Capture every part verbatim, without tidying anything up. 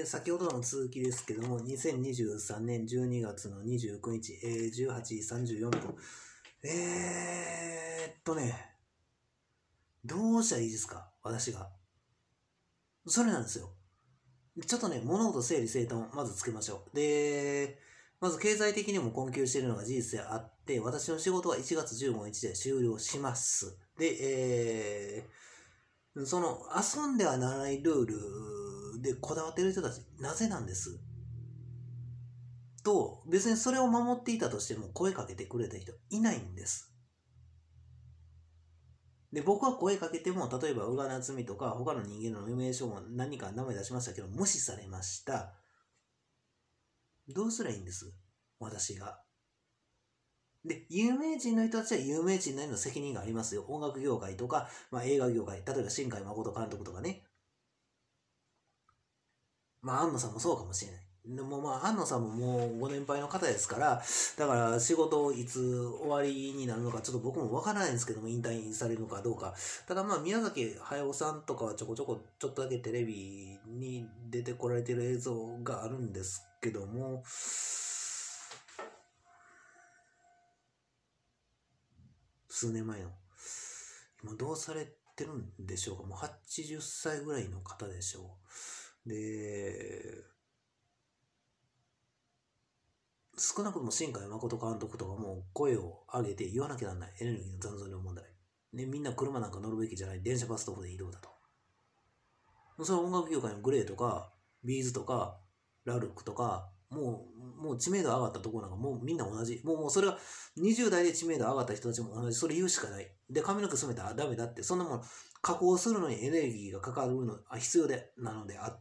ー、先ほどの続きですけども、にせんにじゅうさんねんじゅうにがつのにじゅうくにち、えー、じゅうはちじさんじゅうよんぷん。えーっとね、どうしたらいいですか私が。それなんですよ。ちょっとね、物事整理整頓、まずつけましょう。で、まず経済的にも困窮しているのが事実であって、私の仕事はいちがつじゅうごにちで終了します。で、えー、その遊んではならないルールでこだわっている人たち、なぜなんですと、別にそれを守っていたとしても声かけてくれた人いないんです。で、僕は声かけても、例えば、宇賀夏美とか、他の人間の名称も何か名前出しましたけど、無視されました。どうすりゃいいんです私が。で、有名人の人たちは有名人なりの責任がありますよ。音楽業界とか、まあ、映画業界、例えば新海誠監督とかね。まあ、安野さんもそうかもしれない。でもまあ、安野さんももうご年配の方ですから、だから仕事いつ終わりになるのかちょっと僕もわからないんですけども、引退されるのかどうか。ただまあ、宮崎駿さんとかはちょこちょこちょっとだけテレビに出てこられてる映像があるんですけども、数年前の。今どうされてるんでしょうか。もうはちじゅっさいぐらいの方でしょう。で、少なくとも新海誠監督とかも声を上げて言わなきゃならない。エネルギーの残存量問題。ね、みんな車なんか乗るべきじゃない。電車バス徒歩で移動だと。それは音楽業界のグレーとか、ビーズとか、ラルクとか、もう、もう知名度上がったところなんかもうみんな同じ。もう、もうそれはにじゅう代で知名度上がった人たちも同じ。それ言うしかない。で、髪の毛染めたらダメだって。そんなもの、加工するのにエネルギーがかかるの、あ必要で、なのであって、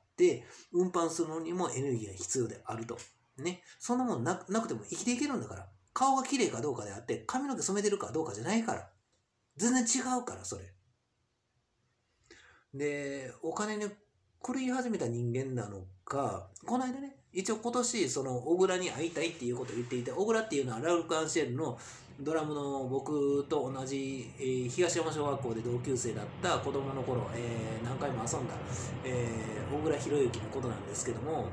運搬するのにもエネルギーが必要であると。ね。そんなもんななくても生きていけるんだから。顔が綺麗かどうかであって、髪の毛染めてるかどうかじゃないから。全然違うから、それ。で、お金に狂い始めた人間なのか、この間ね、一応今年、その、小倉に会いたいっていうことを言っていて、小倉っていうのはラウル・カンシェルのドラムの僕と同じ、えー東山小学校で同級生だった子供の頃、えー何回も遊んだ、えー小倉博之のことなんですけども、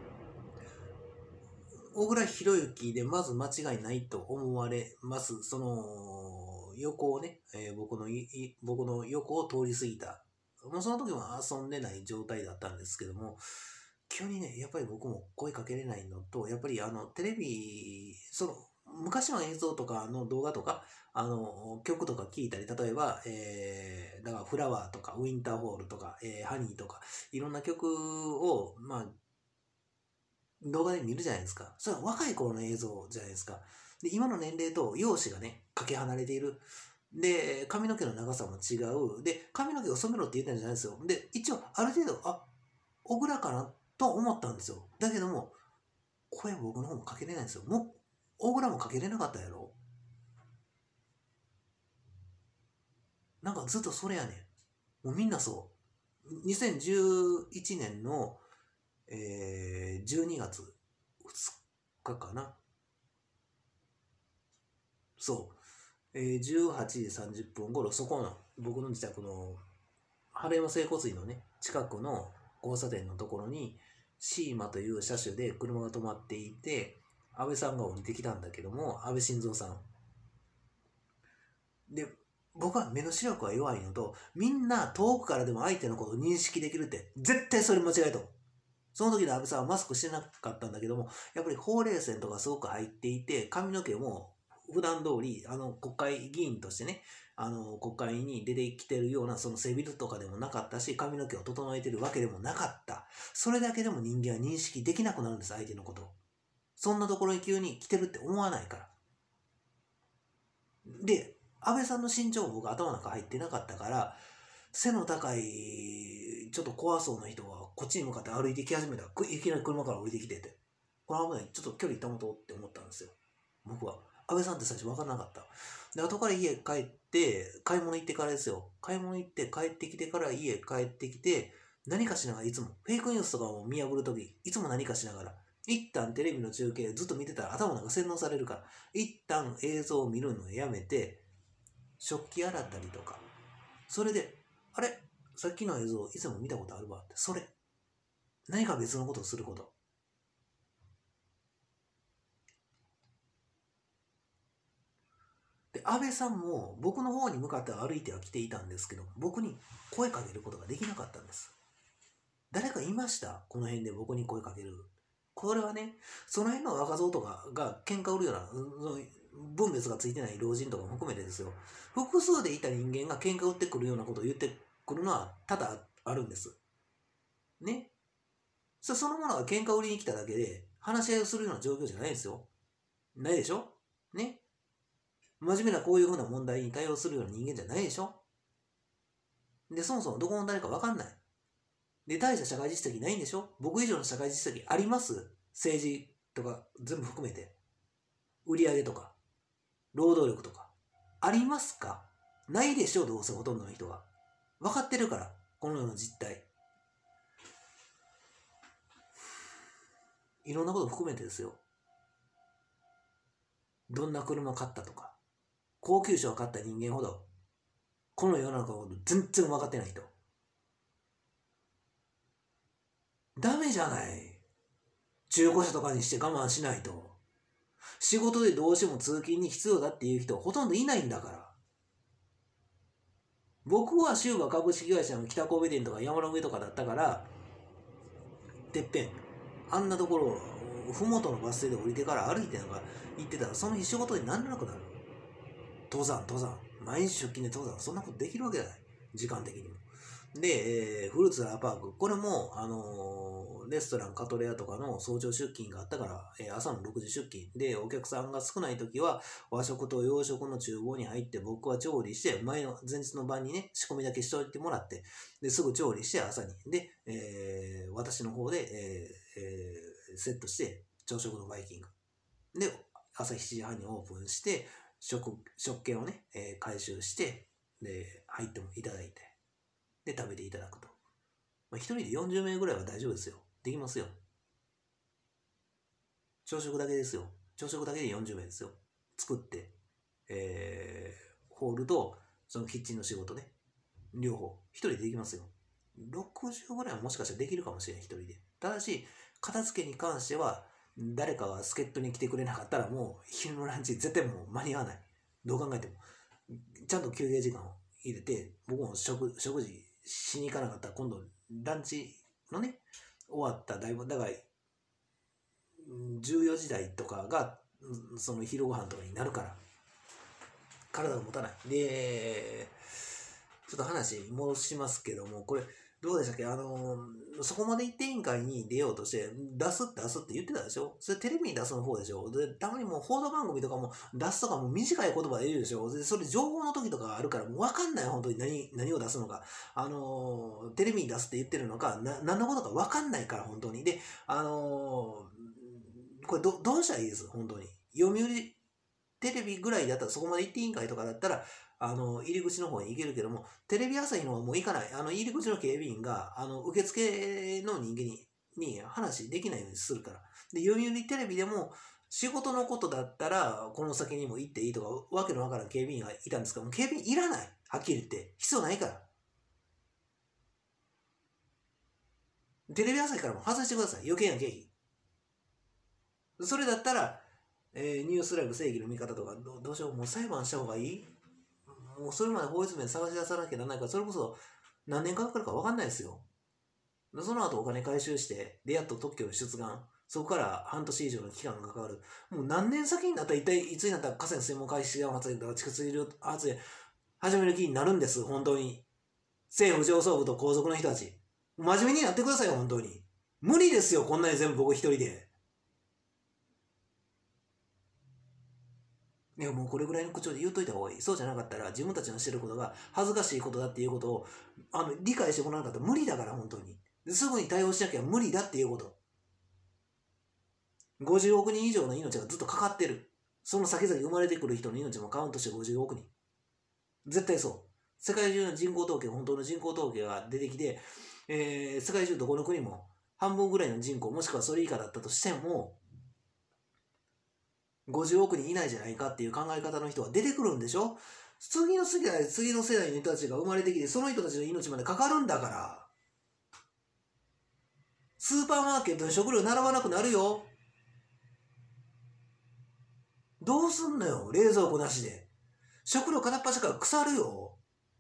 小倉博之でまず間違いないと思われます。その、横をね、えー僕のいい僕の横を通り過ぎた。もうその時も遊んでない状態だったんですけども、急にね、やっぱり僕も声かけれないのと、やっぱりあの、テレビ、その、昔の映像とかの動画とか、あの、曲とか聞いたり、例えば、えー、だからフラワーとか、ウィンターホールとか、えー、ハニーとか、いろんな曲を、まあ、動画で見るじゃないですか。それは若い頃の映像じゃないですか。で、今の年齢と容姿がね、かけ離れている。で、髪の毛の長さも違う。で、髪の毛を染めろって言ってるんじゃないですよ。で、一応、ある程度、あ、小倉かなと思ったんですよ。だけども、声僕の方もかけれないんですよ。もう、小倉もかけれなかったやろ。なんかずっとそれやねん。もうみんなそう。にせんじゅういちねんの、えー、じゅうにがつふつかかな。そう。えー、じゅうはちじさんじゅっぷん頃、そこの、僕の自宅の、春山整骨院のね、近くの交差点のところに、シーマという車種で車が止まっていて、安倍さんが降りてきたんだけども、安倍晋三さん。で、僕は目の視力が弱いのと、みんな遠くからでも相手のことを認識できるって、絶対それ間違いと。その時の安倍さんはマスクしてなかったんだけども、やっぱりほうれい線とかすごく入っていて、髪の毛も普段通り、あの、国会議員としてね、あの、国会に出てきてるような、その背びるとかでもなかったし、髪の毛を整えてるわけでもなかった。それだけでも人間は認識できなくなるんです、相手のことを。そんなところに急に来てるって思わないから。で、安倍さんの身長も僕頭の中入ってなかったから、背の高い、ちょっと怖そうな人がこっちに向かって歩いてき始めた。いきなり車から降りてきてて。これ危ない。ちょっと距離保とうって思ったんですよ。僕は。安倍さんって最初分からなかった。で、後から家帰って、買い物行ってからですよ。買い物行って帰ってきてから家帰ってきて、何かしながらいつも、フェイクニュースとかを見破るとき、いつも何かしながら、一旦テレビの中継ずっと見てたら頭なんか洗脳されるから、一旦映像を見るのをやめて、食器洗ったりとか、それで、あれさっきの映像いつも見たことあるわって、それ。 何か別のことをすること。で、安倍さんも僕の方に向かって歩いては来ていたんですけど、僕に声かけることができなかったんです。誰かいました？この辺で僕に声かける。これはね、その辺の若造とかが喧嘩売るような、分別がついてない老人とかも含めてですよ。複数でいた人間が喧嘩売ってくるようなことを言ってくるのは多々あるんです。ね。そそのものが喧嘩売りに来ただけで、話し合いをするような状況じゃないですよ。ないでしょ？ね。真面目なこういうふうな問題に対応するような人間じゃないでしょ？で、そもそもどこの誰か分かんない。で、大した社会実績ないんでしょ？僕以上の社会実績あります？政治とか全部含めて。売上とか、労働力とか。ありますか？ないでしょ？どうせほとんどの人が。分かってるから、この世の実態。いろんなこと含めてですよ。どんな車買ったとか、高級車を買った人間ほど、この世の中のこと全然分かってない人。ダメじゃない。中古車とかにして我慢しないと。仕事でどうしても通勤に必要だっていう人ほとんどいないんだから。僕はシューバ株式会社の北神戸店とか山の上とかだったから、てっぺん、あんなところをふもとのバス停で降りてから歩いてなんか行ってたら、その日仕事にならなくなる。登山、登山。毎日出勤で登山。そんなことできるわけない。時間的にも。で、えー、フルーツラーパーク。これも、あのー、レストランカトレアとかの早朝出勤があったから、えー、朝のろくじ出勤。で、お客さんが少ない時は、和食と洋食の厨房に入って、僕は調理して、前の、前日の晩にね、仕込みだけしといてもらって、で、すぐ調理して朝に。で、えー、私の方で、えーえー、セットして、朝食のバイキング。で、朝しちじはんにオープンして、食、食券をね、えー、回収して、で、入ってもいただいて、で、食べていただくと。まあ、一人でよんじゅうめいぐらいは大丈夫ですよ。できますよ。朝食だけですよ。朝食だけでよんじゅうめいですよ。作って、えー、ホールと、そのキッチンの仕事ね。両方。一人でできますよ。ろくじゅうぐらいはもしかしたらできるかもしれない、一人で。ただし、片付けに関しては、誰かが助っ人に来てくれなかったら、もう昼のランチ絶対もう間に合わない。どう考えても。ちゃんと休憩時間を入れて、僕も食食事しに行かなかったら、今度ランチのね、終わっただいぶ、だからじゅうよじ台とかがその昼ご飯とかになるから、体が持たない。で、ちょっと話戻しますけども、これどうでしたっけ？あのー、そこまで一定委員会に出ようとして、出す出すって言ってたでしょ？それテレビに出すの方でしょ？で、たまにもう報道番組とかも出すとかも短い言葉で言うでしょ？で、それ情報の時とかあるからもう分かんない、本当に何、何を出すのか。あのー、テレビに出すって言ってるのか、な、何のことか分かんないから、本当に。で、あのー、これど、どうしたらいいです？本当に。読売テレビぐらいだったら、そこまで一定委員会とかだったら、あの、入り口の方に行けるけども、テレビ朝日の方はもう行かない。あの、入り口の警備員が、あの、受付の人間に、に話できないようにするから。で、読売テレビでも、仕事のことだったら、この先にも行っていいとか、わけのわからん警備員がいたんですけども、警備員いらない。はっきり言って。必要ないから。テレビ朝日からも外してください。余計な経費。それだったら、えー、ニュースライブ正義の味方とか、ど, どうしよう、もう裁判した方がいい？もうそれまで法律面探し出さなきゃならないから、それこそ何年かかるか分かんないですよ。その後お金回収して、で、やっと特許の出願。そこから半年以上の期間がかかる。もう何年先になったら、一体いつになったら河川水門開始発電とか地下水流発電始める気になるんです、本当に。政府上層部と皇族の人たち。真面目になってくださいよ、本当に。無理ですよ、こんなに全部僕一人で。いや、もうこれぐらいの口調で言っといた方がいい。そうじゃなかったら、自分たちのしてることが恥ずかしいことだっていうことを、あの、理解してもらわなかったら無理だから、本当に。すぐに対応しなきゃ無理だっていうこと。ごじゅうおくにん以上の命がずっとかかってる。その先々生まれてくる人の命もカウントしてごじゅうおくにん。絶対そう。世界中の人口統計、本当の人口統計が出てきて、えー、世界中どこの国も半分ぐらいの人口、もしくはそれ以下だったとしても、ごじゅうおくにんいないじゃないかっていう考え方の人が出てくるんでしょ？次の世代、次の世代の人たちが生まれてきて、その人たちの命までかかるんだから。 スーパーマーケットに食料並ばなくなるよ。どうすんのよ、冷蔵庫なしで。食料片っ端から腐るよ。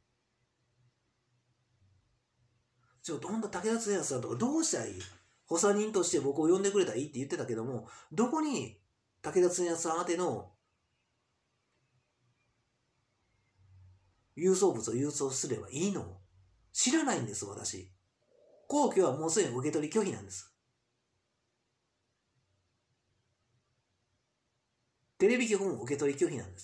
ちょっとほんと武田恒康さんとかどうしたらいい？補佐人として僕を呼んでくれたらいいって言ってたけども、どこに武田恒康さん宛ての郵送物を郵送すればいいの？知らないんです、私。皇居はもうすでに受け取り拒否なんです。テレビ局も受け取り拒否なんです。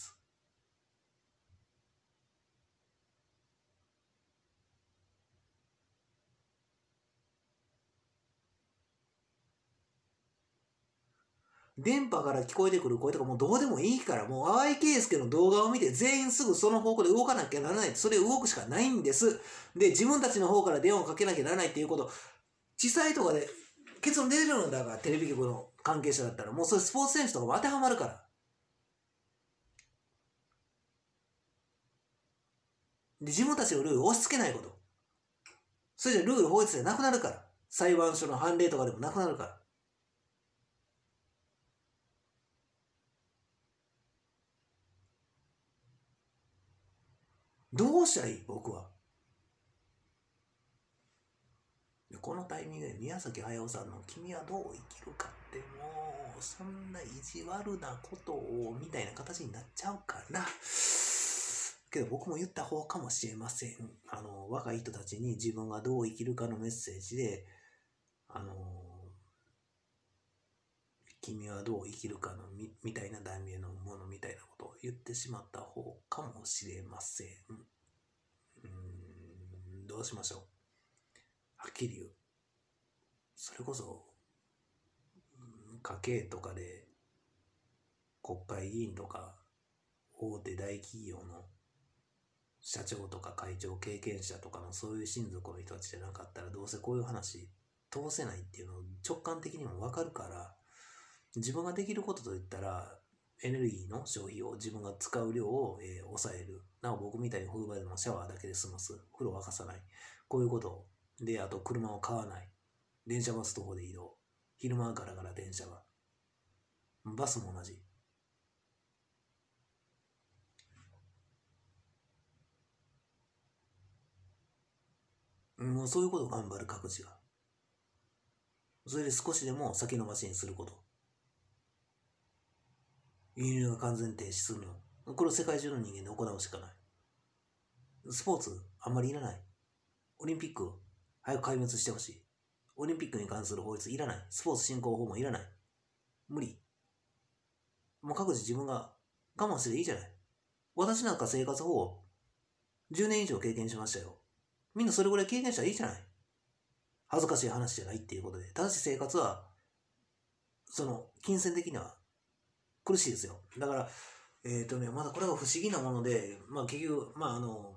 電波から聞こえてくる声とかもうどうでもいいから、もう淡井圭介の動画を見て全員すぐその方向で動かなきゃならない。それ動くしかないんです。で、自分たちの方から電話をかけなきゃならないっていうこと、地裁とかで結論出るのだから、テレビ局の関係者だったら、もうそれスポーツ選手とかも当てはまるから。で、自分たちのルールを押し付けないこと。それじゃルール法律でなくなるから。裁判所の判例とかでもなくなるから。どうしたらいい？僕は。このタイミングで宮崎駿さんの君はどう生きるかってもうそんな意地悪なことをみたいな形になっちゃうからけど僕も言った方かもしれません。あの若い人たちに自分がどう生きるかのメッセージであの君はどう生きるかの み, みたいな題名のものみたいなことを言ってしまった方かもしれません。うーんどうしましょう。はっきり言う。それこそ家計とかで国会議員とか大手大企業の社長とか会長経験者とかのそういう親族の人たちじゃなかったらどうせこういう話通せないっていうのを直感的にも分かるから、自分ができることといったらエネルギーの消費を自分が使う量を、えー、抑える。なお僕みたいに冬場でもシャワーだけで済ます。風呂沸かさない。こういうことで、あと車を買わない。電車バス徒歩で移動。昼間ガラガラ電車は。バスも同じ。もうそういうことを頑張る各自が。それで少しでも先延ばしにすること。輸入が完全停止するの。これを世界中の人間で行うしかない。スポーツあんまりいらない。オリンピック早く壊滅してほしい。オリンピックに関する法律いらない。スポーツ振興法もいらない。無理。もう各自自分が我慢すればいいじゃない。私なんか生活保護じゅうねん以上経験しましたよ。みんなそれぐらい経験したらいいじゃない。恥ずかしい話じゃないっていうことで。ただし生活は、その、金銭的には苦しいですよ。だから、えっ、ー、とね、まだこれが不思議なもので、まあ結局、まああの、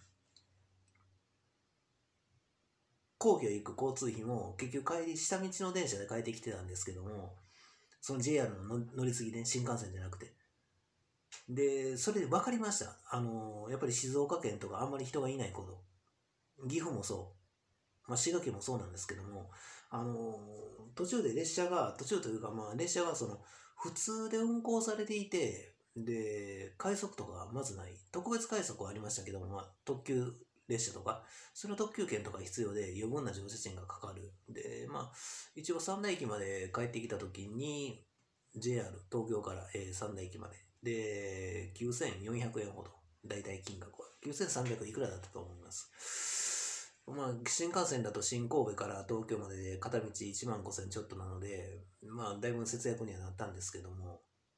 皇居へ行く交通費も結局帰り、下道の電車で帰ってきてたんですけども、その ジェイアール の乗り継ぎで、ね、新幹線じゃなくて。で、それで分かりました。あの、やっぱり静岡県とかあんまり人がいないこと。岐阜もそう。まあ、滋賀県もそうなんですけども、あの、途中で列車が、途中というか、まあ、列車がその、普通で運行されていて、で、快速とかはまずない。特別快速はありましたけども、まあ、特急列車とか、その特急券とか必要で余分な乗車賃がかかる。で、まあ、一応三田駅まで帰ってきた時に、ジェイアール 東京から、えー、三田駅まで。で、きゅうせんよんひゃくえんほど。大体金額は。きゅうせんさんびゃくいくらだったと思います。まあ、新幹線だと新神戸から東京までで片道いちまんごせんちょっとなので、まあ、だいぶ節約にはなったんですけども、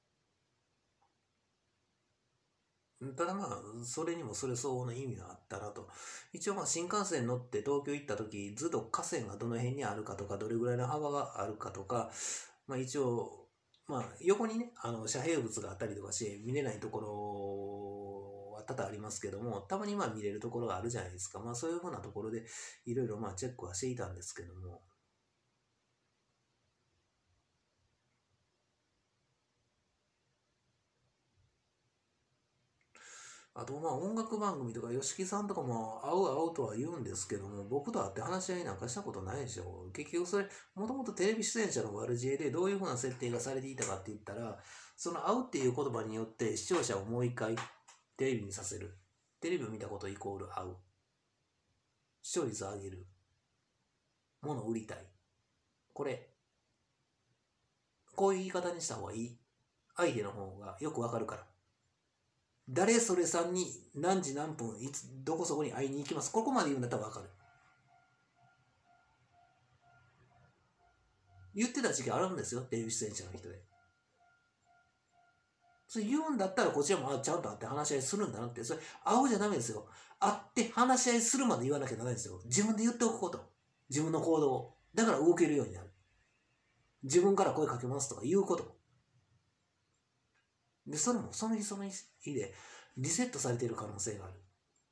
ただまあ、それにもそれ相応の意味があったなと。一応まあ、新幹線乗って東京行った時、ずっと河川がどの辺にあるかとか、どれぐらいの幅があるかとか、まあ一応、まあ、横にね、あの、遮蔽物があったりとかして見れないところは多々ありますけども、たまにまあ見れるところがあるじゃないですか。まあそういうふうなところでいろいろまあチェックはしていたんですけども、 あとまあ音楽番組とか YOSHIKI さんとかも会う会うとは言うんですけども、僕と会って話し合いなんかしたことないでしょ。結局それ、もともとテレビ出演者の悪知恵でどういうふうな設定がされていたかって言ったら、その会うっていう言葉によって視聴者をもう一回テレビにさせる。テレビを見たことイコール会う。視聴率を上げる。物を売りたい。これ、こういう言い方にした方がいい。相手の方がよくわかるから。誰それさんに何時何分いつどこそこに会いに行きます。ここまで言うんだったらわかる。言ってた時期あるんですよ、テレビ出演者の人で。それ言うんだったらこちらもちゃんと会って話し合いするんだなって。それ会うじゃダメですよ。会って話し合いするまで言わなきゃならないんですよ。自分で言っておくこと。自分の行動を。だから動けるようになる。自分から声かけますとか言うこと。で、それもその日その日でリセットされている可能性がある。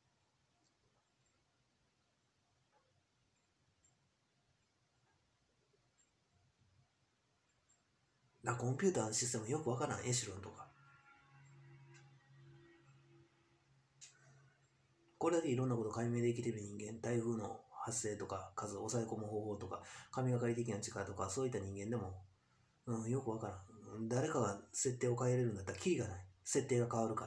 なコンピューターのシステムよくわからん、エシュロンとか。これだけいろんなこと解明できている人間、台風の発生とか、数を抑え込む方法とか、神がかり的な力とか、そういった人間でも、うん、よくわからん。誰かが設定を変えれるんだったら、キリがない。設定が変わるから。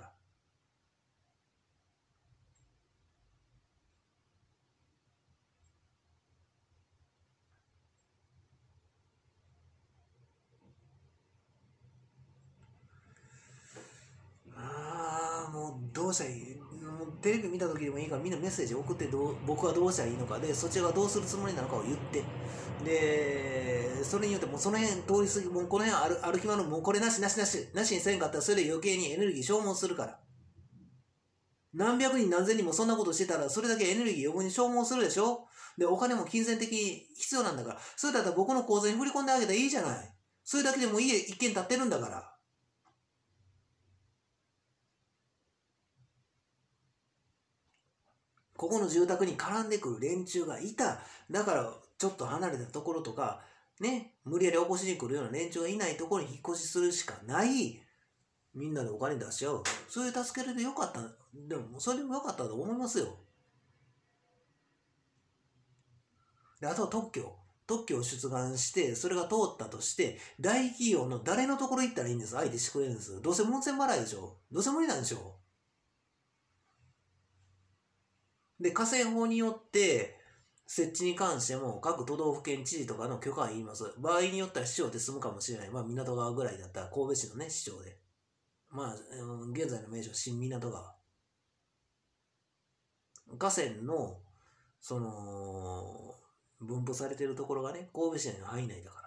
ああ、もうどうしたらいい、もうテレビ見た時でもいいからみんなメッセージ送ってどう僕はどうしたらいいのかで、そっちがどうするつもりなのかを言って、で、それによってもうその辺通り過ぎ、もうこの辺歩歩き回るもうこれなしなしなし、なしにせんかったらそれで余計にエネルギー消耗するから。何百人何千人もそんなことしてたらそれだけエネルギー余分に消耗するでしょ。で、お金も金銭的に必要なんだから、それだったら僕の口座に振り込んであげたらいいじゃない。それだけでも家一軒建ってるんだから。ここの住宅に絡んでくる連中がいた。だからちょっと離れたところとか、ね、無理やり起こしに来るような連中がいないところに引っ越しするしかない。みんなでお金出し合う。それで助けるでよかった。でも、それでもよかったと思いますよ。で、あとは特許。特許を出願して、それが通ったとして、大企業の誰のところ行ったらいいんです。相手してくれるんです。どうせ門前払いでしょ。どうせ無理なんでしょ。で、河川法によって、設置に関しても各都道府県知事とかの許可がいります。場合によっては市長で済むかもしれない。まあ、港川ぐらいだったら神戸市のね、市長で。まあ、現在の名称、新港川。河川の、その、分布されているところがね、神戸市内の範囲内だから。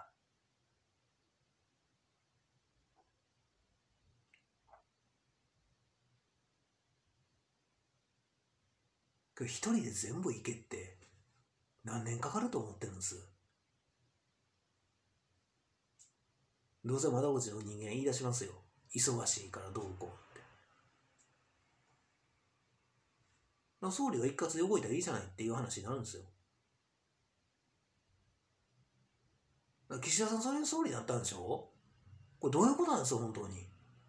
一人で全部行けって何年かかると思ってるんです。どうせ窓口の人間言い出しますよ。忙しいからどうこうって。総理が一括で動いたらいいじゃないっていう話になるんですよ。岸田さんそれで総理になったんでしょ。これどういうことなんですよ、本当に。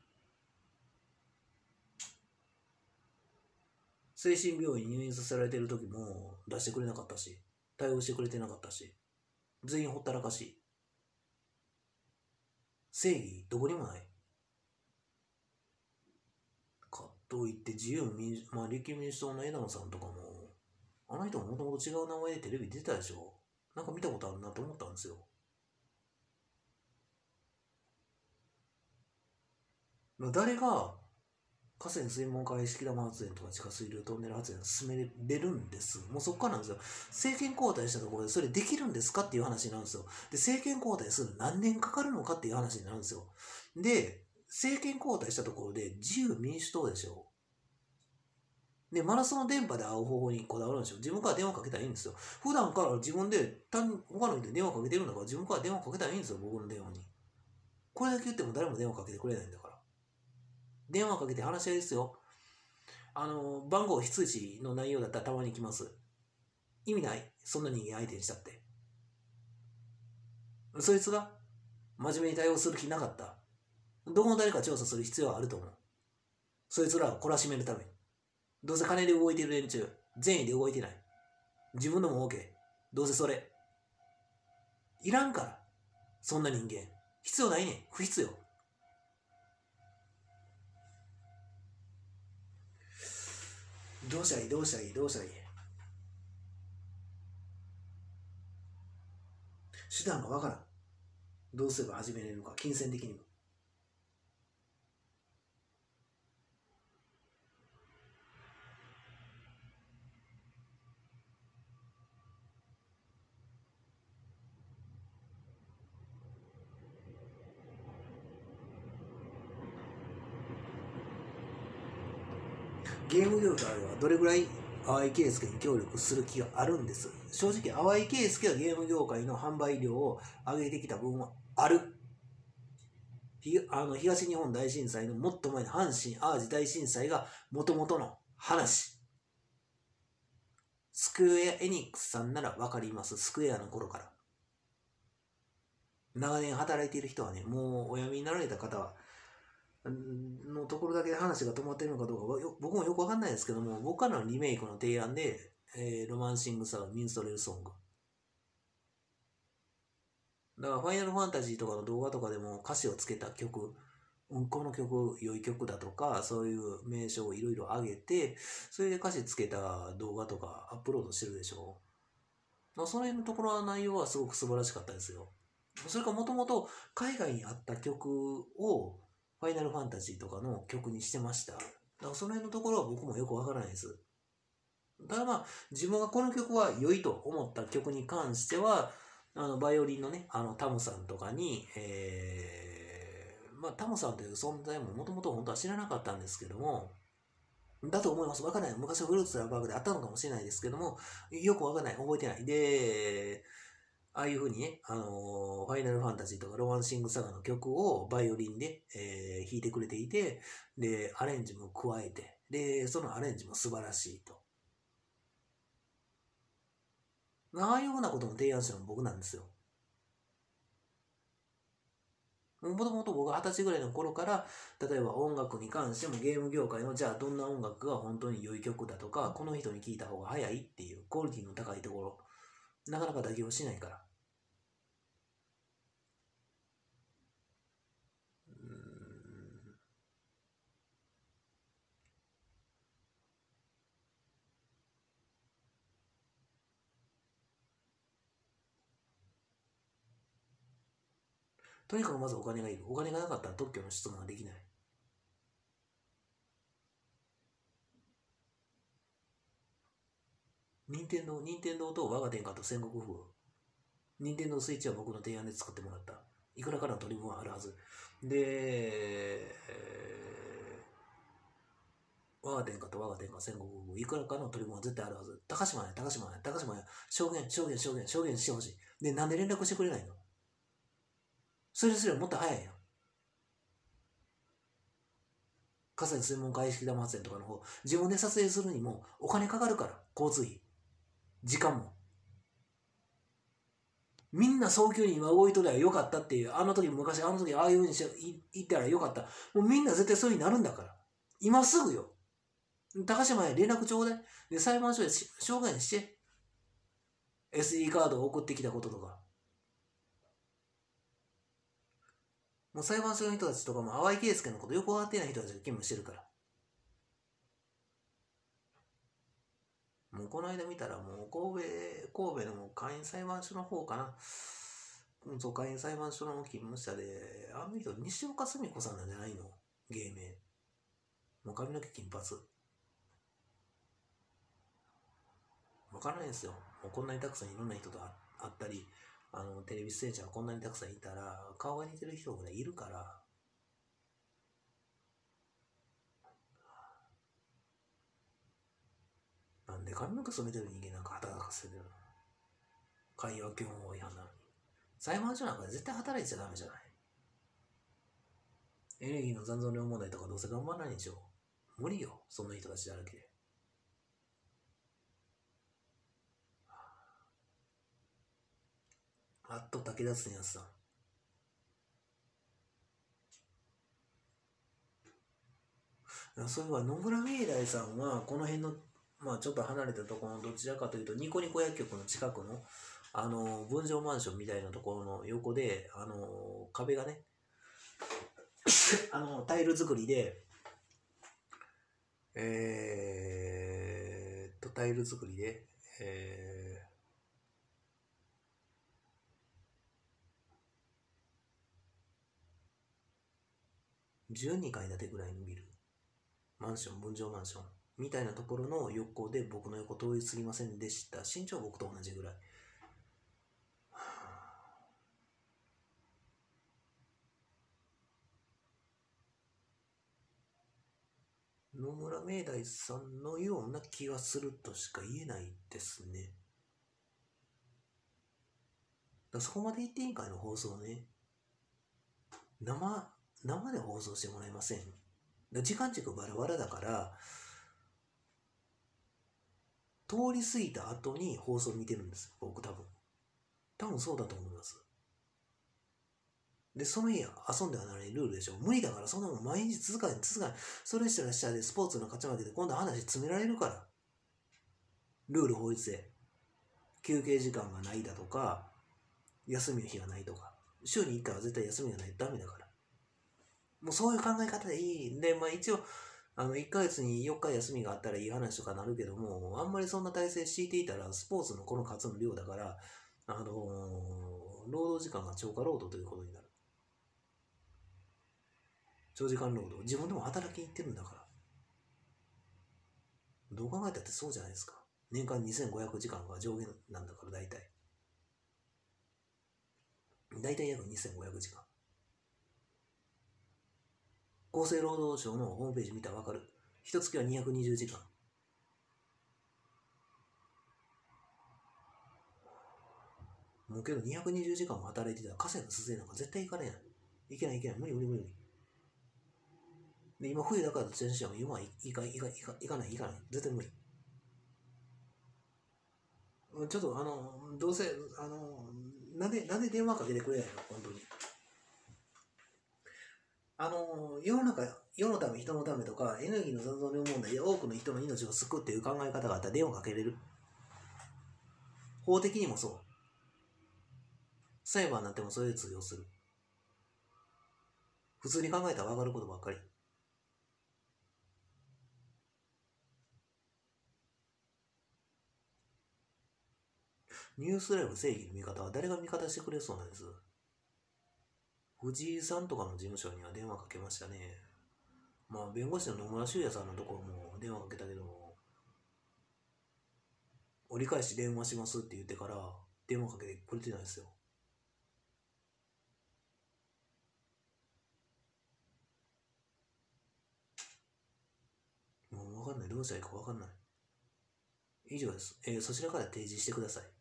精神病院に入院させられてる時も出してくれなかったし、対応してくれてなかったし、全員ほったらかし。正義どこにもない。かといって自由民主、まあ立憲民主党の枝野さんとかも、あの人ももともと違う名前でテレビ出てたでしょ。なんか見たことあるなと思ったんですよ。誰が河川水門海式玉発電とか地下水流トンネル発電を進めれるんです。もうそこからなんですよ。政権交代したところでそれできるんですかっていう話になるんですよ。で、政権交代する何年かかるのかっていう話になるんですよ。で、政権交代したところで自由民主党でしょ。で、マラソン電波で会う方法にこだわるんでしょ。自分から電話かけたらいいんですよ。普段から自分で他の人に電話かけてるんだから自分から電話かけたらいいんですよ、僕の電話に。これだけ言っても誰も電話かけてくれないんだから。電話かけて話し合いですよ。あの、番号非通知の内容だったらたまに来ます。意味ない。そんな人間相手にしたって。そいつが真面目に対応する気なかった。どこの誰か調査する必要はあると思う。そいつらを懲らしめるために。 どうせ金で動いてる連中。善意で動いてない。自分のも OK。どうせそれ。いらんから。そんな人間。必要ないねん。不必要。どうしたらいいどうしたらいいどうしたらいい手段がわからん。どうすれば始めれるのか、金銭的にも。ゲーム業界はどれぐらい淡井圭介に協力する気があるんです。正直、淡井圭介はゲーム業界の販売量を上げてきた分はある。あの東日本大震災のもっと前の阪神・淡路大震災がもともとの話。スクエア・エニックスさんなら分かります。スクエアの頃から。長年働いている人はね、もうお辞めになられた方は、のところだけで話が止まっているのかどうか僕もよく分かんないですけども、僕からのリメイクの提案で、えー、ロマンシングサガミンストレルソング。だからファイナルファンタジーとかの動画とかでも歌詞をつけた曲、うん、この曲良い曲だとか、そういう名称をいろいろ上げて、それで歌詞つけた動画とかアップロードしてるでしょ。まあ、その辺のところは内容はすごく素晴らしかったですよ。それからもともと海外にあった曲をファイナルファンタジーとかの曲にしてました。だからその辺のところは僕もよくわからないです。ただまあ、自分がこの曲は良いと思った曲に関しては、あの、バイオリンのね、あの、タムさんとかに、えー、まあ、タムさんという存在ももともと本当は知らなかったんですけども、だと思います。わかんない。昔はフルーツラブバーグであったのかもしれないですけども、よくわかんない。覚えてない。で、ああいう風にね、あのーファイナルファンタジーとかロマンシングサガの曲をバイオリンで、えー弾いてくれていて、で、アレンジも加えて、で、そのアレンジも素晴らしいと。ああいうふうなことも提案したのも僕なんですよ。もともと僕がはたちぐらいの頃から、例えば音楽に関してもゲーム業界のじゃあどんな音楽が本当に良い曲だとか、この人に聴いた方が早いっていうクオリティの高いところ、なかなか妥協しないから。うーんとにかくまずお金がいる。お金がなかったら特許の質問ができない。任天堂、任天堂と我が天下と戦国風。任天堂スイッチは僕の提案で作ってもらった。いくらかの取り分はあるはず。で、えー、我が天下と我が天下戦国風。いくらかの取り分は絶対あるはず。高島や、高島や、高島や、証言、証言、証言、証言してほしい。で、なんで連絡してくれないの？それすればもっと早いよ。河川水門開式玉発電とかの方、自分で撮影するにもお金かかるから、交通費。時間も。みんな早急に今動いとりゃよかったっていう、あの時昔あの時ああいうふうにして言ったらよかった。もうみんな絶対そうになるんだから。今すぐよ。高島へ連絡ちょうだい。で、裁判所で証言して。エスディー カードを送ってきたこととか。もう裁判所の人たちとかも淡井圭介のことよくわかってない人たちが勤務してるから。もうこの間見たらもう神戸、神戸の簡易裁判所の方かな。そう、簡易裁判所の勤務者で、あの人、西岡澄子さんなんじゃないの？芸名。もう髪の毛金髪。わからないですよ。もうこんなにたくさんいろんな人と会ったり、あの、テレビ出演者がこんなにたくさんいたら、顔が似てる人ぐらいいるから、なんで髪の毛染めてる人間なんか働かせてるの？会話基本法違反なのに。裁判所なんかで絶対働いちゃダメじゃない。エネルギーの残存量問題とかどうせ頑張らないでしょ。無理よ、そんな人たちだらけで。あっと武田恒康さん。 そういえば野村明大さんはこの辺の、まあ、ちょっと離れたところのどちらかというとニコニコ薬局の近くのあの分譲マンションみたいなところの横であの壁がねあのタイル作りでえー、っとタイル作りで、えー、じゅうにかい建てぐらいのビルマンション分譲マンションみたいなところの横で僕の横通り過ぎませんでした。身長は僕と同じぐらい。野村明大さんのような気がするとしか言えないですね。だそこまで言っていいんかいの放送ね。生、生で放送してもらえません。だ時間軸バラバラだから、通り過ぎた後に放送見てるんです。僕多分。多分そうだと思います。で、その日遊んではならないルールでしょ。無理だから、そんなもん毎日続かない、続かない。それしたらしたでスポーツの勝ち負けで今度話詰められるから。ルール法律で。休憩時間がないだとか、休みの日がないとか。週にいっかいは絶対休みがないとダメだから。もうそういう考え方でいい。で、まあ一応、あの、いっかげつによっか休みがあったらいい話とかなるけども、あんまりそんな体制敷いていたら、スポーツのこの数の量だから、あのー、労働時間が超過労働ということになる。長時間労働。自分でも働きに行ってるんだから。どう考えたってそうじゃないですか。年間にせんごひゃくじかんが上限なんだから、大体。大体約にせんごひゃくじかん。厚生労働省のホームページ見たらわかる。一月はにひゃくにじゅうじかん。もうけどにひゃくにじゅうじかんも働いてたら稼ぐすせなんか絶対いかれない。いけないいけない。無理無理無理無理。で、今冬だから全身は今はいかいかいかいかないいかない。絶対無理。ちょっとあの、どうせ、あの、なんで、なんで電話かけてくれないの本当に。あの、世の中、世のため、人のためとか、エネルギーの残存量問題で多くの人の命を救うっていう考え方があったら電話かけれる。法的にもそう。裁判になってもそれで通用する。普通に考えたら分かることばっかり。ニュースライブ正義の味方は誰が味方してくれそうなんです。藤井さんとかの事務所には電話かけましたね。まあ、弁護士の野村修也さんのところも電話かけたけども、折り返し電話しますって言ってから電話かけてくれてないですよ。もう分かんない。どうしたらいいか分かんない。以上です。えー、そちらから提示してください。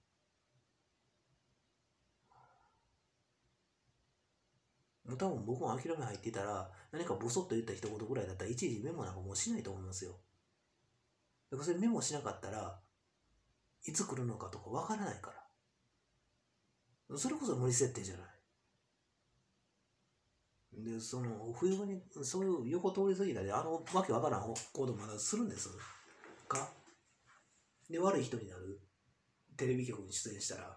もう多分僕も諦め入ってたら、何かボソッと言った一言ぐらいだったら、いちいちメモなんかもうしないと思いますよ。だからそれメモしなかったら、いつ来るのかとか分からないから。それこそ無理設定じゃない。で、その、冬場に、そういう横通り過ぎたり、あの、わけわからん行動まだするんですか。で、悪い人になる。テレビ局に出演したら、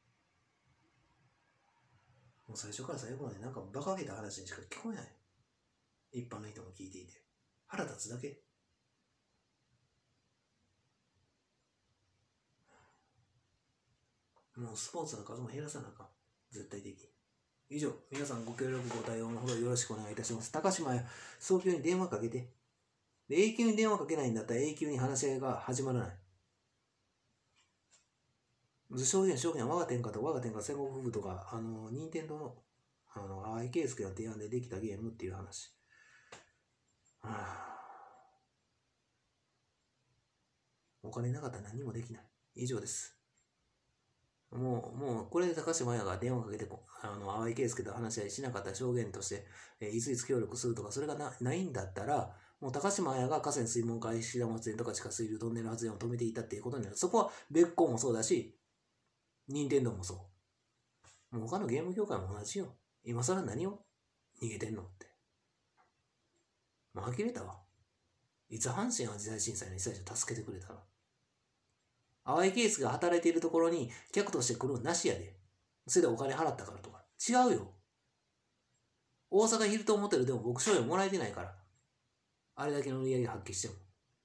もう最初から最後までなんか馬鹿げた話にしか聞こえない。一般の人も聞いていて。腹立つだけ。もうスポーツの数も減らさなあかん。絶対的に。以上、皆さんご協力ご対応のほどよろしくお願いいたします。高島屋、早急に電話かけて。で、永久に電話かけないんだったら永久に話し合いが始まらない。証言、証言、我が天下と我が天下戦国夫婦とか、あの、任天堂の、あの、淡井圭介の提案でできたゲームっていう話。はあ、お金なかったら何もできない。以上です。もう、もう、これで高島屋が電話かけてこ、あの、淡井圭介と話し合いしなかった証言として、えー、いついつ協力するとか、それが な, ないんだったら、もう高島屋が河川水門海石田発電とか地下水流トンネル発電を止めていたっていうことになる。そこは別個もそうだし、任天堂もそう。もう他のゲーム業界も同じよ。今更何を逃げてんのって。もう呆れたわ。 いつ阪神・淡路大震災の被災者助けてくれたの？淡井圭介が働いているところに客として来るのなしやで。それでお金払ったからとか。違うよ。大阪ヒルトンホテルでも僕賞与もらえてないから。あれだけの売り上げ発揮しても。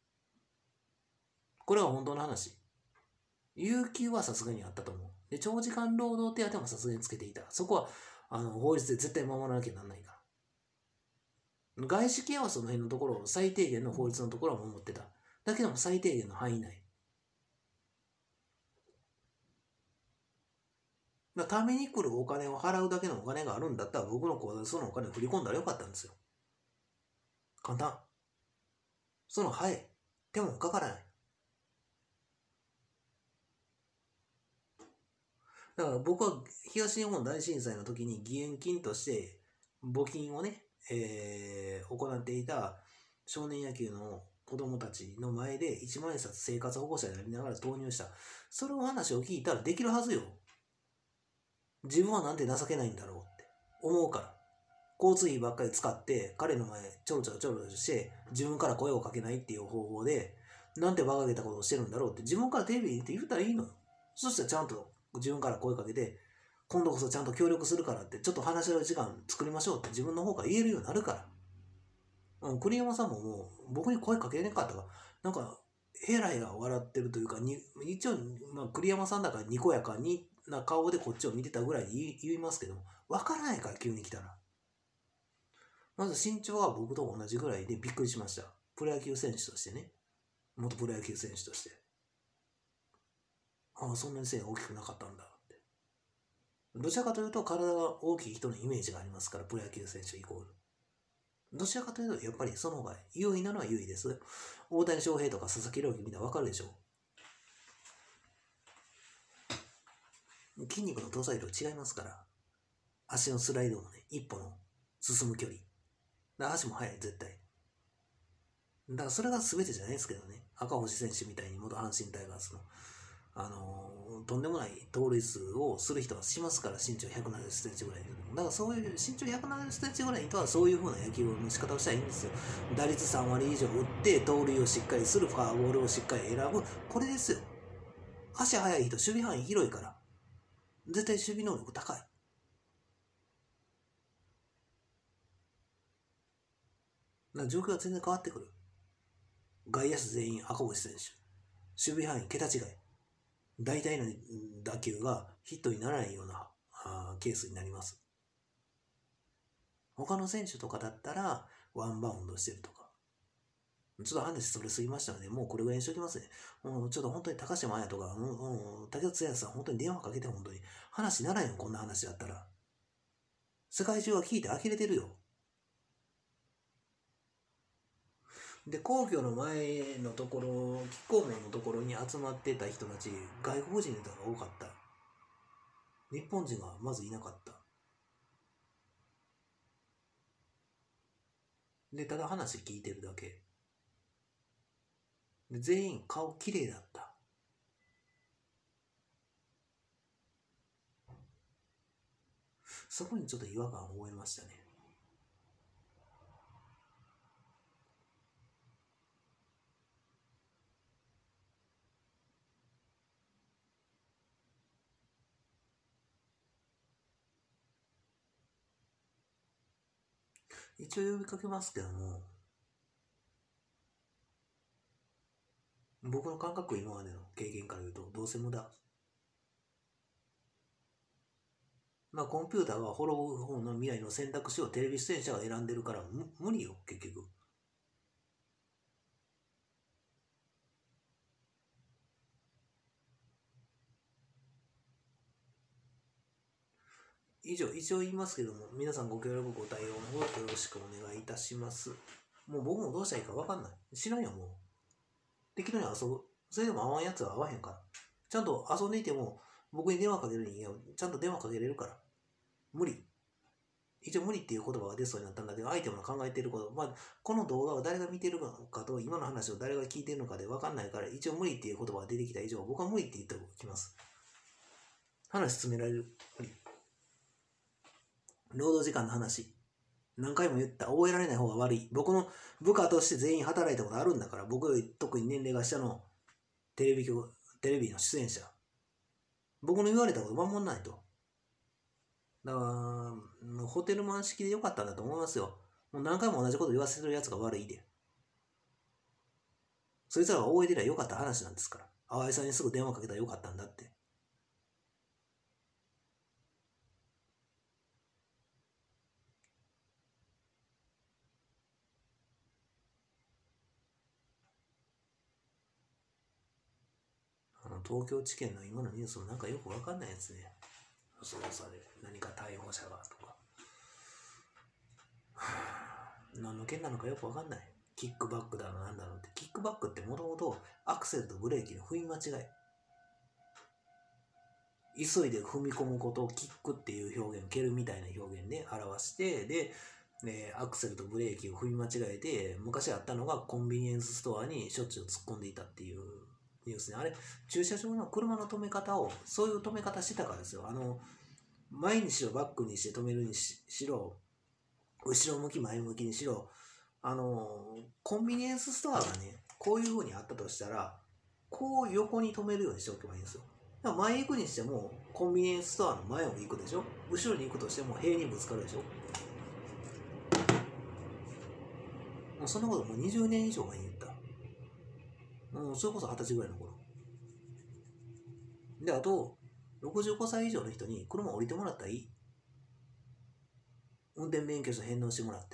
これは本当の話。有給はさすがにあったと思う。で、長時間労働手当もさすがにつけていた。そこは、あの、法律で絶対守らなきゃならないから。外資系はその辺のところを最低限の法律のところは守ってた。だけども最低限の範囲内。ために来るお金を払うだけのお金があるんだったら僕の口座でそのお金を振り込んだらよかったんですよ。簡単。その早い。手もかからない。だから僕は東日本大震災の時に義援金として募金をね、えー、行っていた少年野球の子供たちの前でいちまん円札生活保護者になりながら投入した。その話を聞いたらできるはずよ。自分はなんて情けないんだろうって思うから。交通費ばっかり使って彼の前ちょろちょろちょろして自分から声をかけないっていう方法でなんて馬鹿げたことをしてるんだろうって自分からテレビにって言ったらいいのよ。そしたらちゃんと自分から声かけて今度こそちゃんと協力するからってちょっと話し合う時間作りましょうって自分の方から言えるようになるから。うん、栗山さんももう僕に声かけれなかったからなんかヘラヘラ笑ってるというかに一応、まあ、栗山さんだからにこやかにな顔でこっちを見てたぐらいに言いますけど分からないから急に来たら。まず身長は僕と同じぐらいでびっくりしました。プロ野球選手としてね。元プロ野球選手として。ああ、そんなに背が大きくなかったんだって。どちらかというと体が大きい人のイメージがありますから、プロ野球選手イコール。どちらかというと、やっぱりその方が優位なのは優位です。大谷翔平とか佐々木朗希みんな分かるでしょう。筋肉の搭載量違いますから。足のスライドもね、一歩の進む距離。足も速い、絶対。だからそれが全てじゃないですけどね。赤星選手みたいに元阪神タイガースの、あのー、とんでもない盗塁数をする人はしますから、身長ひゃくななじゅっセンチぐらい。だからそういう身長ひゃくななじゅっセンチぐらいの人はそういう風な野球の仕方をしたらいいんですよ。打率さんわり以上打って盗塁をしっかりする、フォアボールをしっかり選ぶ。これですよ。足速い人、守備範囲広いから。絶対守備能力高い。だから状況は全然変わってくる。外野手全員赤星選手。守備範囲桁違い。大体の打球がヒットにならないようなケースになります。他の選手とかだったらワンバウンドしてるとか。ちょっと話それすぎましたので、もうこれぐらいにしときますね。うん、ちょっと本当に高島彩とか、うんうん、竹内剛さん本当に電話かけて本当に話にならんよ、こんな話だったら。世界中は聞いて呆れてるよ。で、皇居の前のところ、亀甲門のところに集まってた人たち、外国人の人が多かった。日本人がまずいなかった。で、ただ話聞いてるだけ。で、全員顔綺麗だった。そこにちょっと違和感を覚えましたね。一応呼びかけますけども、僕の感覚今までの経験から言うとどうせ無駄。まあコンピューターは滅ぶ方の未来の選択肢をテレビ出演者が選んでるから無理よ、結局。以上、一応言いますけども、皆さんご協力ご対応のほどよろしくお願いいたします。もう僕もどうしたらいいか分かんない。知らんよ、もう。適当に遊ぶ。それでも合わんやつは合わへんから。ちゃんと遊んでいても、僕に電話かける人間はちゃんと電話かけれるから。無理。一応無理っていう言葉が出そうになったんだけど、相手も考えていること、まあ、この動画を誰が見てるのかと、今の話を誰が聞いてるのかで分かんないから、一応無理っていう言葉が出てきた以上、僕は無理って言っておきます。話進められる。無理。労働時間の話。 何回も言った。覚えられない方が悪い。僕の部下として全員働いたことあるんだから、僕より特に年齢が下のテレビ局、テレビの出演者。僕の言われたこと守んないと。だから、ホテルマン式でよかったんだと思いますよ。もう何回も同じこと言わせてるやつが悪いで。そいつらが覚えてりゃよかった話なんですから。淡井さんにすぐ電話かけたらよかったんだって。あの東京地検の今のニュースもなんかよくわかんないやつね。捜査で何か逮捕者がとか。何の件なのかよくわかんない。キックバックだのなんだのって。キックバックってもともとアクセルとブレーキの踏み間違い。急いで踏み込むことをキックっていう表現、蹴るみたいな表現で表して、で、でアクセルとブレーキを踏み間違えて、昔あったのがコンビニエンスストアにしょっちゅう突っ込んでいたっていうニュースね。あれ、駐車場の車の止め方を、そういう止め方してたからですよ。あの、前にしろバックにして止めるにしろ、後ろ向き前向きにしろ、あの、コンビニエンスストアがね、こういう風にあったとしたら、こう横に止めるようにしておけばいいんですよ。前行くにしても、コンビニエンスストアの前を行くでしょ。後ろに行くとしても塀にぶつかるでしょ。もうそんなこともうにじゅうねん以上前に言った。もうそれこそはたちぐらいの頃。で、あと、ろくじゅうごさい以上の人に車降りてもらったらいい。運転免許証返納してもらって。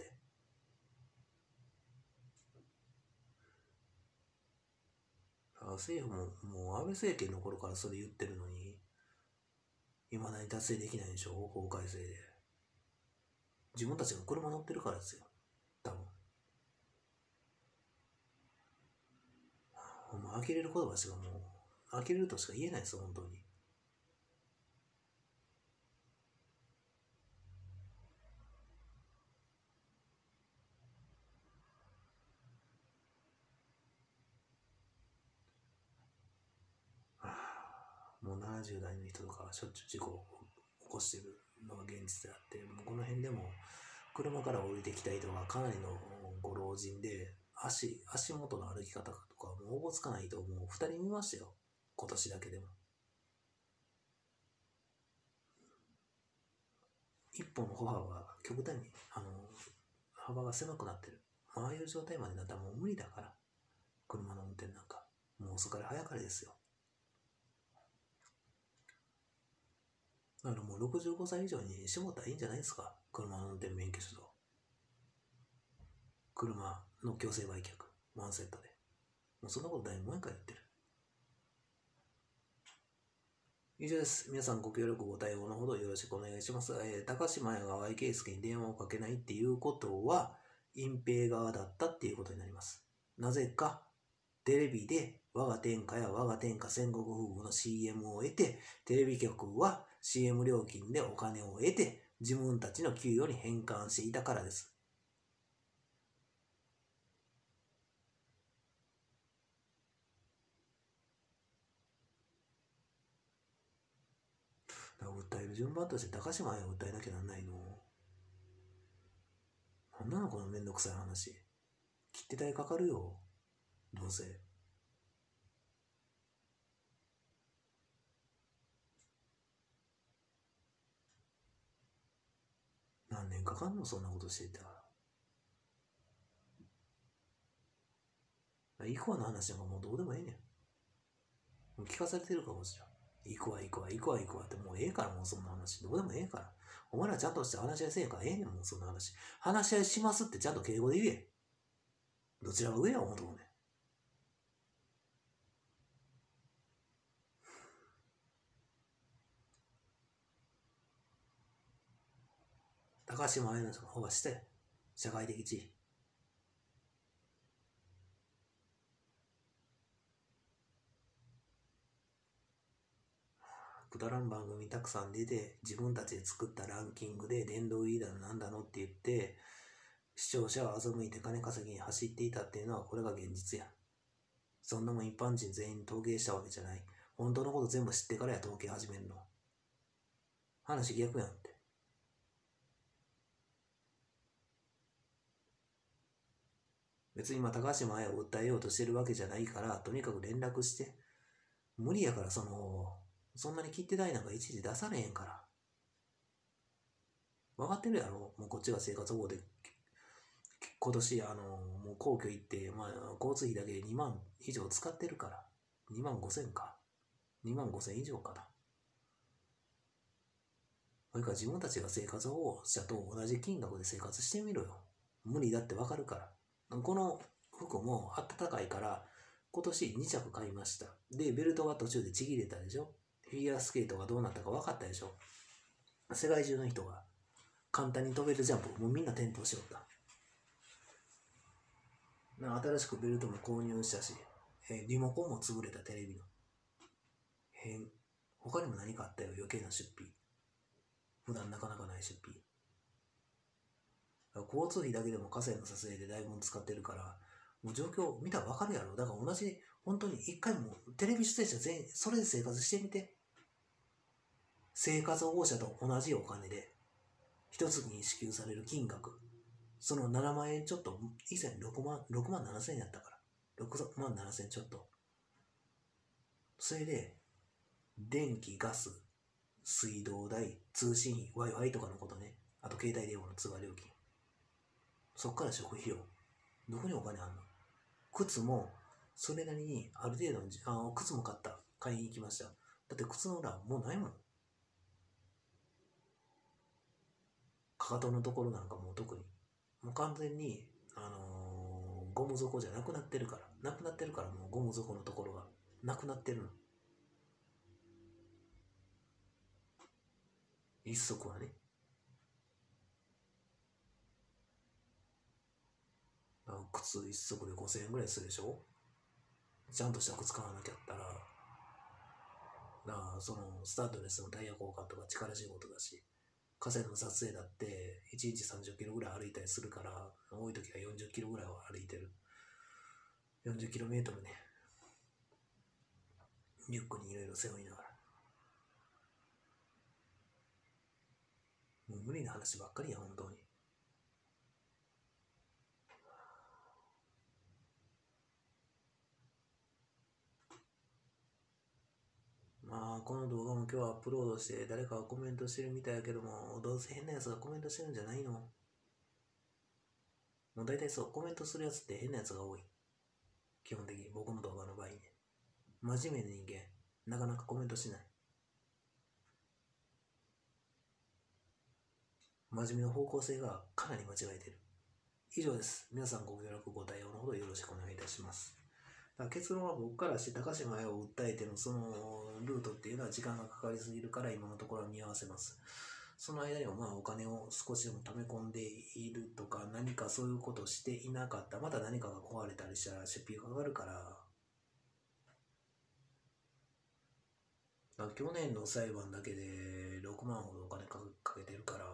政府ももう安倍政権の頃からそれ言ってるのに、未だに達成できないでしょ、法改正で。自分たちが車乗ってるからですよ、多分。もう呆れる言葉しかもう、呆れるとしか言えないですよ、本当に。もうななじゅう代の人とかしょっちゅう事故を起こしてるのが現実であって、もうこの辺でも車から降りてきた人がかなりのご老人で、足、足元の歩き方とかもうおぼつかないともうふたり見ましたよ、今年だけでも。一本の歩幅が極端にあの幅が狭くなってる。ああいう状態までなったらもう無理だから、車の運転なんか。もう遅かれ早かれですよ。だからもうろくじゅうごさい以上に絞ったらいいんじゃないですか。車の運転免許証と車の強制売却ワンセットで。もうそんなこと誰も前から言ってる。以上です。皆さんご協力ご対応のほどよろしくお願いします。えー、高島屋がワイケイスケに電話をかけないっていうことは隠蔽側だったっていうことになります。なぜかテレビで我が天下や我が天下戦国風の シーエム を得て、テレビ局は シーエム 料金でお金を得て自分たちの給与に変換していたからです。だから訴える順番として高島屋を訴えなきゃなんないの。なんなのこのめんどくさい話。切手代かかるよ。どうせ。何年かかんのそんなことしてたら。行くわの話なんかもうどうでもええねん。もう聞かされてるかもしれん。行くわ行くわ行くわ行くわってもうええから、もうそんな話。どうでもええから。お前らちゃんとして話し合いせえからええねん、もうそんな話。話し合いしますってちゃんと敬語で言え。どちらが上や思うと思うねん。高島彩乃さんの方がして、社会的地位。くだらん番組たくさん出て、自分たちで作ったランキングで殿堂入りだのなんだのって言って、視聴者を欺いて金稼ぎに走っていたっていうのはこれが現実や。そんなもん一般人全員統計したわけじゃない。本当のこと全部知ってからや統計始めるの。話逆やんって。 別に今高島彩を訴えようとしてるわけじゃないから、とにかく連絡して。無理やから、その、そんなに切手代なんか一時出されへんから。分かってるやろ、もうこっちが生活保護で、今年、あの、もう皇居行って、まあ、交通費だけでにまん以上使ってるから。にまんごせんか。にまんごせん以上かな。それから自分たちが生活保護者と同じ金額で生活してみろよ。無理だって分かるから。この服も暖かいから、今年に着買いました。で、ベルトが途中でちぎれたでしょ。フィギュアスケートがどうなったか分かったでしょ。世界中の人が簡単に飛べるジャンプをもうみんな転倒しよった。新しくベルトも購入したし、えー、リモコンも潰れた、テレビの。へん。他にも何かあったよ、余計な出費。普段なかなかない出費。交通費だけでも河川の撮影でだいぶ使ってるから、もう状況見たらわかるやろ。だから同じ、本当に一回もテレビ出演者全員、それで生活してみて。生活保護者と同じお金で、一月に支給される金額。そのななまん円ちょっと、以前ろくまん、ろくまんななせんやったから。ろくまんななせんちょっと。それで、電気、ガス、水道代、通信費、Wi-Fi とかのことね。あと携帯電話の通話料金。そっから食費用。どこにお金あんの？靴も、それなりにある程度の、あ、靴も買った。買いに行きました。だって靴の裏もうないもん。かかとのところなんかもう特に。もう完全に、あのー、ゴム底じゃなくなってるから。なくなってるからもうゴム底のところがなくなってるの。一足はね。靴一足でごせんえんぐらいするでしょ。ちゃんとした靴買わなきゃったら、だからそのスタッドレスのタイヤ交換とか力仕事だし、河川の撮影だっていちにちさんじゅっキロぐらい歩いたりするから、多い時はよんじゅっキロぐらいは歩いてる。よんじゅっキロメートルね。リュックにいろいろ背負いながら。もう無理な話ばっかりや、本当に。まあ、この動画も今日はアップロードして誰かがコメントしてるみたいやけども、どうせ変なやつがコメントしてるんじゃないの？もう大体そう、コメントするやつって変なやつが多い。基本的に僕の動画の場合ね。真面目な人間、なかなかコメントしない。真面目な方向性がかなり間違えてる。以上です。皆さんご協力ご対応のほどよろしくお願いいたします。だから結論は僕からして高島彩を訴えてのそのルートっていうのは時間がかかりすぎるから今のところは見合わせます。その間にもまあお金を少しでも貯め込んでいるとか何かそういうことをしていなかった。また何かが壊れたりしたら出費がかかるから。だから去年の裁判だけでろくまんほどお金かけてるから。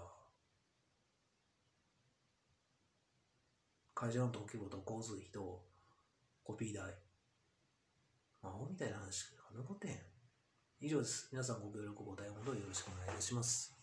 会場の登記簿と交通費とコピー代。アホみたいな話が残ってへん。以上です。皆さんご協力ご対応のほどよろしくお願いいたします。